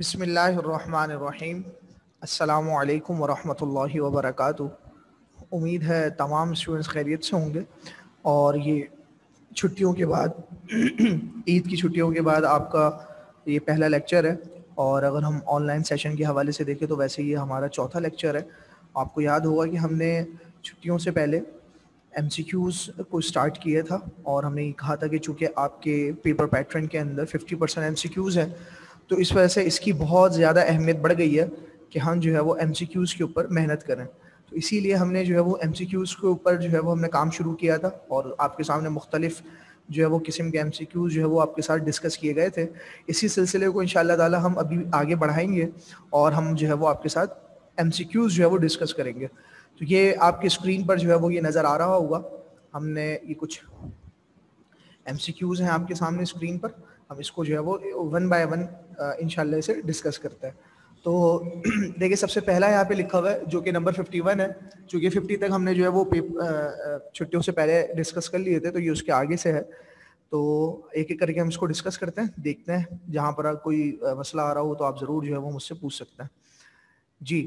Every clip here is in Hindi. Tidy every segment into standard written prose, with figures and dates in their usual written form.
बिस्मिल्लाहिर्रहमानिर्रहीम। अस्सलामु अलैकुम वरहमतुल्लाहि वबरकातुहू। उम्मीद है तमाम स्टूडेंट्स खैरियत से होंगे और ये छुट्टियों के बाद ईद की छुट्टियों के बाद आपका ये पहला लेक्चर है। और अगर हम ऑनलाइन सेशन के हवाले से देखें तो वैसे ये हमारा चौथा लेक्चर है। आपको याद होगा कि हमने छुट्टियों से पहले MCQs को स्टार्ट किया था और हमने ये कहा था कि चूँकि आपके पेपर पैटर्न के अंदर 50% MCQs हैं तो इस वजह से इसकी बहुत ज़्यादा अहमियत बढ़ गई है कि हम जो है वो MCQs के ऊपर मेहनत करें। तो इसीलिए हमने जो है वो MCQs के ऊपर जो है वो हमने काम शुरू किया था और आपके सामने मुख्तलिफ जो है वो किस्म के MCQs जो है वो आपके साथ डिस्कस किए गए थे। इसी सिलसिले को इंशाअल्लाह ताला हम अभी आगे बढ़ाएंगे और हम जो है वो आपके साथ MCQs जो है वो डिस्कस करेंगे। तो ये आपकी स्क्रीन पर जो है वो ये नज़र आ रहा होगा। हमने ये कुछ MCQs हैं आपके सामने स्क्रीन पर, हम इसको जो है वो वन बाय वन इंशाल्लाह इसे डिस्कस करते हैं। तो देखिए सबसे पहला यहाँ पे लिखा हुआ है जो कि नंबर 51 है। चूँकि 50 तक हमने जो है वो छुट्टियों से पहले डिस्कस कर लिए थे तो ये उसके आगे से है। तो एक एक करके हम इसको डिस्कस करते हैं, देखते हैं। जहाँ पर कोई मसला आ रहा हो तो आप ज़रूर जो है वो मुझसे पूछ सकते हैं जी।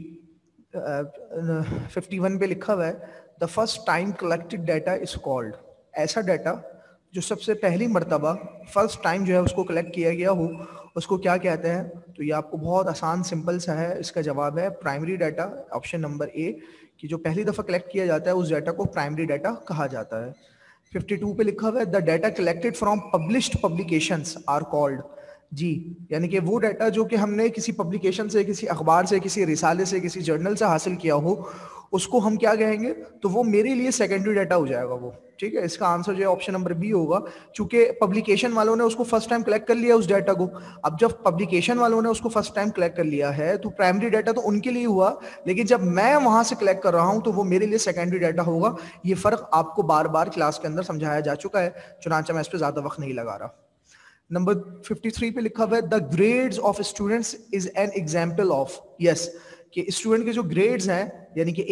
51 पे लिखा हुआ है the first time collected data is called. ऐसा डाटा जो सबसे पहली मर्तबा फर्स्ट टाइम जो है उसको कलेक्ट किया गया हो उसको क्या कहते हैं? तो ये आपको बहुत आसान सिंपल सा है। इसका जवाब है primary data, option number A, कि जो पहली दफ़ा कलेक्ट किया जाता है उस डाटा को प्राइमरी डाटा कहा जाता है। 52 पे लिखा हुआ है the data collected from published publications are called. जी, यानी कि वो डाटा जो कि हमने किसी पब्लिकेशन से, किसी अखबार से, किसी रिसाले से, किसी जर्नल से हासिल किया हो उसको हम क्या कहेंगे? तो वो मेरे लिए सेकेंडरी डाटा हो जाएगा वो। ठीक है, इसका आंसर जो है ऑप्शन नंबर बी होगा। चूंकि पब्लिकेशन वालों ने उसको फर्स्ट टाइम कलेक्ट कर लिया उस डाटा को। अब जब पब्लिकेशन वालों ने उसको फर्स्ट टाइम कलेक्ट कर लिया है तो प्राइमरी डाटा तो उनके लिए हुआ, लेकिन जब मैं वहां से कलेक्ट कर रहा हूं तो वो मेरे लिए सेकेंडरी डाटा होगा। ये फर्क आपको बार बार क्लास के अंदर समझाया जा चुका है, चुनांचे मैं इस पर ज्यादा वक्त नहीं लगा रहा। नंबर 53 पे लिखा हुआ है the grades of students is an example of. Yes, कि स्टूडेंट के जो ग्रेड्स हैं यानी कि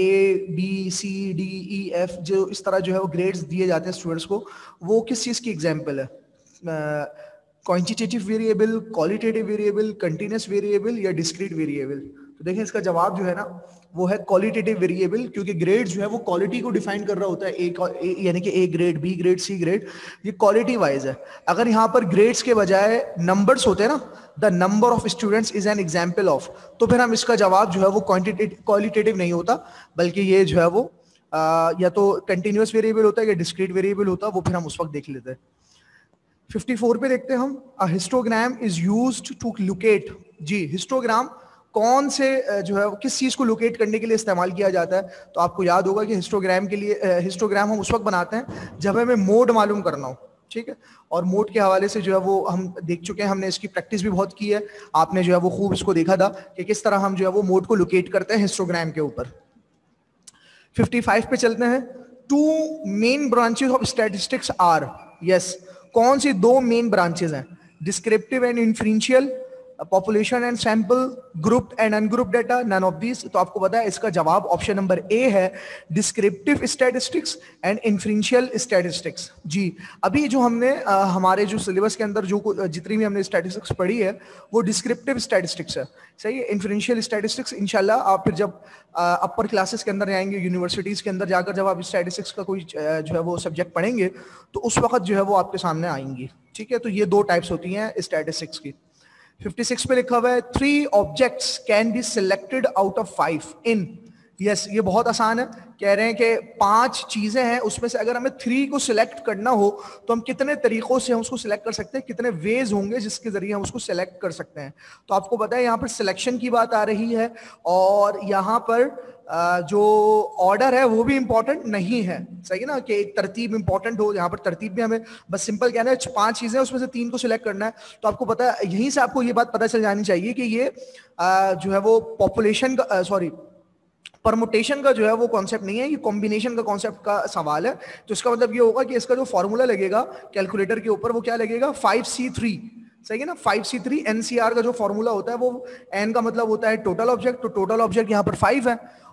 ABCDEF जो इस तरह जो है वो ग्रेड्स दिए जाते हैं स्टूडेंट्स को, वो किस चीज़ की एग्जाम्पल है? Quantitative variable, qualitative variable, continuous variable या डिस्क्रीट वेरिएबल? तो देखें इसका जवाब जो है ना वो है क्वालिटेटिव वेरिएबल, क्योंकि ग्रेड जो है वो क्वालिटी को डिफाइन कर रहा होता है। यानी कि A grade, B grade, C grade, ये क्वालिटी वाइज है। अगर यहाँ पर ग्रेड्स के बजाय नंबर्स होते हैं ना, the number of students is an example of, तो फिर हम इसका जवाब जो है वो क्वालिटेटिव नहीं होता, बल्कि ये जो है वो या तो कंटिन्यूस वेरिएबल होता है या डिस्क्रीट वेरिएबल होता है, वो फिर हम उस वक्त देख लेते हैं। 54 पे देखते हैं हम, a histogram is used to locate. जी, हिस्टोग्राम कौन से जो है किस चीज को लोकेट करने के लिए इस्तेमाल किया जाता है? तो आपको याद होगा कि हिस्टोग्राम के लिए हिस्टोग्राम हम उस वक्त बनाते हैं जब हमें मोड मालूम करना हो। ठीक है, और मोड के हवाले से जो है वो हम देख चुके हैं, हमने इसकी प्रैक्टिस भी बहुत की है। आपने जो है वो खूब इसको देखा था कि किस तरह हम जो है वो मोड को लोकेट करते हैं हिस्टोग्राम के ऊपर। 55 पे चलते हैं, two main branches of statistics are. Yes, कौन सी दो मेन ब्रांचेस हैं? Descriptive and inferential, population and sample, grouped and ungroup data, none of this. तो आपको पता है इसका जवाब ऑप्शन नंबर ए है, descriptive statistics and inferential statistics. जी, अभी जो हमने हमारे जो सिलेबस के अंदर जो जितनी भी हमने स्टैटिस्टिक्स पढ़ी है वो डिस्क्रिप्टिव स्टैटिस्टिक्स है, सही है। इन्फ्रेंशियल स्टैटिस्टिक्स इंशाल्लाह आप फिर जब अपर क्लासेस के अंदर जाएंगे, यूनिवर्सिटीज के अंदर जाकर जब आप स्टैटिस्टिक्स का कोई जो है वो सब्जेक्ट पढ़ेंगे तो उस वक्त जो है वो आपके सामने आएंगी। ठीक है, तो ये दो टाइप्स होती हैं स्टैटिस्टिक्स की। 56 पे लिखा हुआ है 3 objects can be selected out of 5 in. Yes, ये बहुत आसान है। कह रहे हैं कि 5 चीजें हैं, उसमें से अगर हमें 3 को सिलेक्ट करना हो तो हम कितने तरीकों से हम उसको सिलेक्ट कर सकते हैं, कितने वेज होंगे जिसके जरिए हम उसको सिलेक्ट कर सकते हैं। तो आपको पता है यहाँ पर सिलेक्शन की बात आ रही है और यहाँ पर जो ऑर्डर है वो भी इंपॉर्टेंट नहीं है, सही है ना, कि एक तरतीब इंपॉर्टेंट हो। यहाँ पर तरतीब भी हमें बस सिंपल कहना है 5 चीजें उसमें से 3 को सिलेक्ट करना है। तो आपको पता है, यहीं से आपको ये बात पता चल जानी चाहिए कि ये जो है वो पॉपुलेशन का परमुटेशन का जो है वो कॉन्सेप्ट नहीं है, ये कॉम्बिनेशन का कॉन्सेप्ट का सवाल है। तो इसका मतलब ये होगा कि इसका जो फॉर्मूला लगेगा कैलकुलेटर के ऊपर वो क्या लगेगा? 5C3, सही है ना। 5C3 NCR का जो फॉर्मूला होता है वो, N का मतलब होता है टोटल ऑब्जेक्ट, तो टोटल ऑब्जेक्ट यहाँ पर 5 है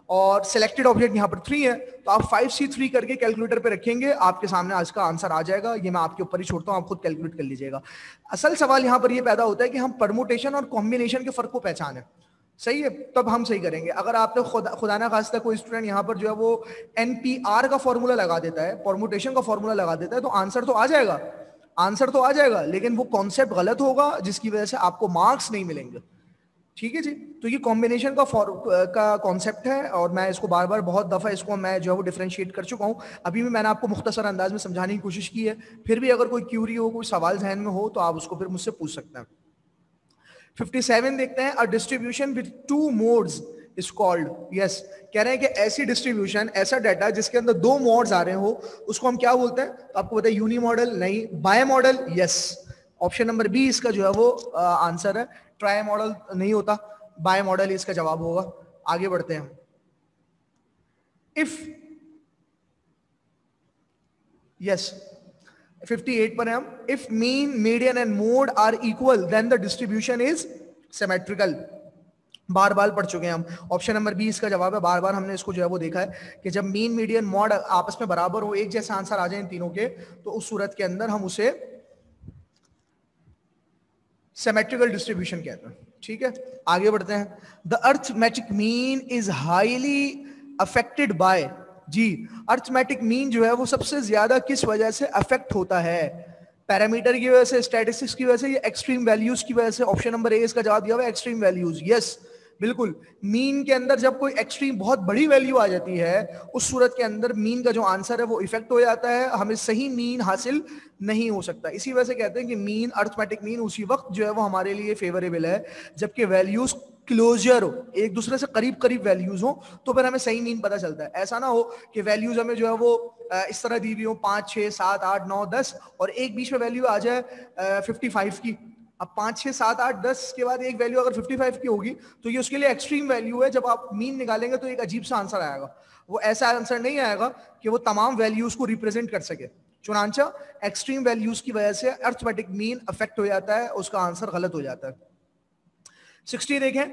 और सिलेक्टेड ऑब्जेक्ट यहाँ पर 3 है, तो आप 5C3 करके कैलकुलेटर पे रखेंगे, आपके सामने आज का आंसर आ जाएगा। ये मैं आपके ऊपर ही छोड़ता हूँ, आप खुद कैलकुलेट कर लीजिएगा। असल सवाल यहाँ पर ये पैदा होता है कि हम परमुटेशन और कॉम्बिनेशन के फर्क को पहचानें, सही है, तब हम सही करेंगे। अगर आपने खुदा ना खास्ता कोई स्टूडेंट यहाँ पर जो है वो NPR का फॉर्मूला लगा देता है, परमुटेशन का फॉर्मूला लगा देता है, तो आंसर तो आ जाएगा, आंसर तो आ जाएगा, लेकिन वो कॉन्सेप्ट गलत होगा जिसकी वजह से आपको मार्क्स नहीं मिलेंगे। ठीक है जी, तो ये कॉम्बिनेशन का कॉन्सेप्ट है और मैं इसको बार बार बहुत दफा इसको मैं जो है वो डिफरेंशिएट कर चुका हूं। अभी भी मैंने आपको मुख्तसर अंदाज में समझाने की कोशिश की है, फिर भी अगर कोई क्यूरी हो, कोई सवाल जहन में हो तो आप उसको फिर मुझसे पूछ सकते हैं। 57 देखते हैं, a distribution with 2 modes is called, yes, कह रहे हैं कि ऐसी डिस्ट्रीब्यूशन, ऐसा डाटा जिसके अंदर 2 मोड्स आ रहे हो, उसको हम क्या बोलते हैं? तो आपको पता है यूनी मॉडल नहीं, bimodal, yes, option number B इसका जो है वो आंसर है। ट्राई मॉडल नहीं होता, बाय मॉडल इसका जवाब होगा। आगे बढ़ते हैं। इफ, यस, 58 पर है हम। If mean, median and mode are equal then the distribution is symmetrical. बार बार पढ़ चुके हैं हम, ऑप्शन नंबर बी इसका जवाब है। बार बार हमने इसको जो है वो देखा है कि जब मीन, मीडियन, मॉड आपस में बराबर हो, एक जैसे आंसर आ जाए इन तीनों के, तो उस सूरत के अंदर हम उसे सिमेट्रिकल डिस्ट्रीब्यूशन कहते हैं। ठीक है, आगे बढ़ते हैं। The arithmetic mean is highly affected by, जी, अर्थमेटिक मीन जो है वो सबसे ज्यादा किस वजह से अफेक्ट होता है? पैरामीटर की वजह से, स्टैटिस्टिक्स की वजह से, या एक्सट्रीम वैल्यूज की वजह से? ऑप्शन नंबर ए इसका जवाब दिया हुआ है, एक्सट्रीम वैल्यूज, यस, बिल्कुल। मीन के अंदर जब कोई एक्सट्रीम बहुत बड़ी वैल्यू आ जाती है, उस सूरत के अंदर मीन का जो आंसर है वो इफेक्ट हो जाता है, हमें सही मीन हासिल नहीं हो सकता। इसी वजह से कहते हैं कि मीन, अर्थमेटिक मीन उसी वक्त जो है वो हमारे लिए फेवरेबल है जबकि वैल्यूज क्लोजर हो, एक दूसरे से करीब करीब वैल्यूज हो, तो फिर हमें सही मीन पता चलता है। ऐसा ना हो कि वैल्यूज हमें जो है वो इस तरह दी हुई हो 5, 6, 7, 8, 9, 10 और एक बीच में वैल्यू आ जाए 55 की। अब 5, 6, 7, 8, 10 के बाद एक वैल्यू अगर 55 की होगी तो ये उसके लिए एक्सट्रीम वैल्यू है। जब आप मीन निकालेंगे तो एक अजीब सा आंसर आएगा, वो ऐसा आंसर नहीं आएगा कि वो तमाम वैल्यूज को रिप्रेजेंट कर सके। चुनांचा एक्सट्रीम वैल्यूज की वजह से अर्थमेटिक मीन अफेक्ट हो जाता है, उसका आंसर गलत हो जाता है। 60 देखें,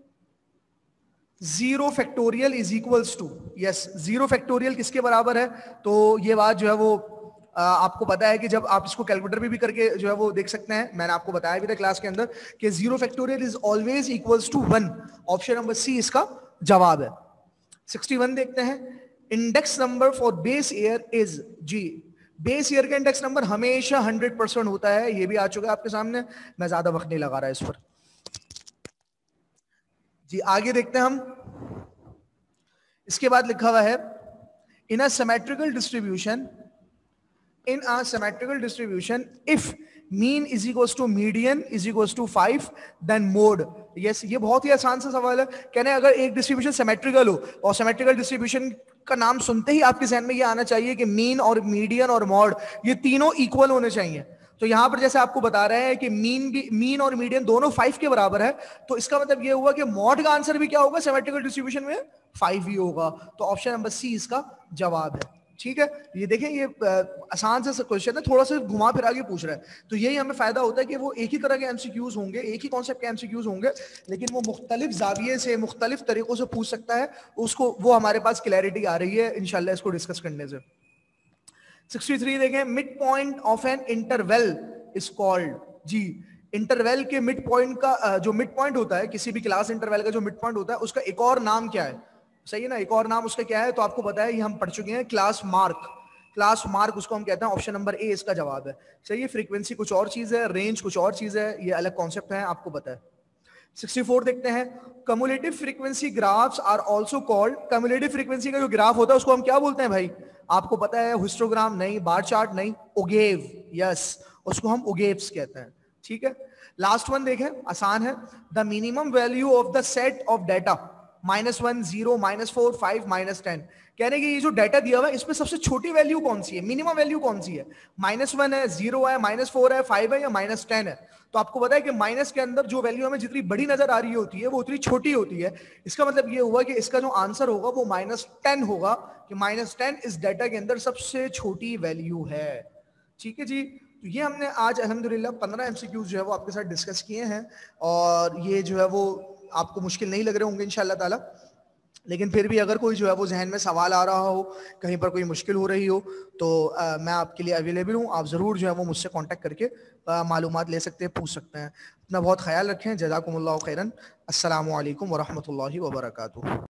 0 factorial is equals to, yes, 0 factorial किसके बराबर है? तो ये बात जो है वो आपको पता है कि जब आप इसको कैलकुलेटर भी करके जो है वो देख सकते हैं, मैंने आपको बताया भी था क्लास के अंदर कि 0 factorial is always equals to 1। Option number C इसका जवाब है। 61 देखते हैं, index number for base year is, जी, बेस ईयर का इंडेक्स नंबर हमेशा 100% होता है, ये भी आ चुका है आपके सामने, मैं ज्यादा वक्त नहीं लगा रहा इस पर। जी, आगे देखते हैं हम। इसके बाद लिखा हुआ है, in a symmetrical distribution, in a symmetrical distribution if mean is equals to median is equals to 5 then mode, yes, ये बहुत ही आसान सा सवाल है। कहने अगर एक डिस्ट्रीब्यूशन सिमेट्रिकल हो, और सिमेट्रिकल डिस्ट्रीब्यूशन का नाम सुनते ही आपके जहन में ये आना चाहिए कि मीन और मीडियन और मॉड ये तीनों इक्वल होने चाहिए। तो यहां पर जैसे आपको बता रहे हैं कि मीन और मीडियन दोनों 5 के बराबर है, तो इसका मतलब ये हुआ कि मॉड का आंसर भी क्या होगा सिमेट्रिकल डिस्ट्रीब्यूशन में? 5 ही होगा। तो ऑप्शन नंबर सी इसका जवाब है। ठीक है, ये देखें, ये आसान सा क्वेश्चन है, थोड़ा सा घुमा फिरा के पूछ रहा है, तो यही हमें फायदा होता है कि वो एक ही तरह के एमसीक्यूज होंगे, एक ही कॉन्सेप्ट के एमसीक्यूज होंगे, लेकिन वो मुख्तलिफ जाविये से, मुख्तलिफ तरीकों से पूछ सकता है, उसको वो हमारे पास क्लैरिटी आ रही है इंशाल्लाह इसको डिस्कस करने से। 63 देखें, midpoint of an interval is called, जी, इंटरवल के मिड पॉइंट का जो मिड पॉइंट होता है, किसी भी क्लास इंटरवल का जो मिड पॉइंट होता है, उसका एक और नाम क्या है? सही है ना, एक और नाम उसका क्या है? तो आपको पता है, ये हम पढ़ चुके हैं, क्लास मार्क। क्लास मार्क उसको हम कहते हैं, ऑप्शन नंबर ए इसका जवाब है। सही है, फ्रीक्वेंसी कुछ और चीज है, रेंज कुछ और चीज है, ये अलग कॉन्सेप्ट है, आपको पता है। 64 देखते हैं, cumulative frequency graphs are also called, cumulative frequency का जो ग्राफ होता है उसको हम क्या बोलते हैं भाई? आपको पता है, हिस्टोग्राम नहीं, बार चार्ट नहीं, ओगेव, यस, उसको हम ओगेव्स कहते हैं। ठीक है, लास्ट वन देखें, आसान है, the minimum value of the set of data -1, 0, -4, 5, -10। कहने की ये जो डाटा दिया हुआ है इसमें सबसे छोटी वैल्यू कौन सी है, मिनिमम वैल्यू कौन सी है? -1 है, 0 है, -4 है, 5 है या -10 है? तो आपको पता है कि माइनस के अंदर जो वैल्यू हमें जितनी बड़ी नजर आ रही होती है वो उतनी छोटी होती है। इसका मतलब ये हुआ कि इसका जो आंसर होगा वो -10 होगा, कि -10 इस डाटा के अंदर सबसे छोटी वैल्यू है। ठीक है जी, तो ये हमने आज अल्हम्दुलिल्लाह 15 एमसीक्यूज जो है वो आपके साथ डिस्कस किए हैं, और ये जो है वो आपको मुश्किल नहीं लग रहे होंगे इंशाअल्लाह ताला। लेकिन फिर भी अगर कोई जो है वो जहन में सवाल आ रहा हो, कहीं पर कोई मुश्किल हो रही हो, तो मैं आपके लिए अवेलेबल हूँ। आप ज़रूर जो है वो मुझसे कांटेक्ट करके मालूमात ले सकते हैं, पूछ सकते हैं। अपना बहुत ख्याल रखें। जज़ाकुमुल्लाहु खैरन। अस्सलामु अलैकुम वरहमतुल्लाहि वबरकातुहू।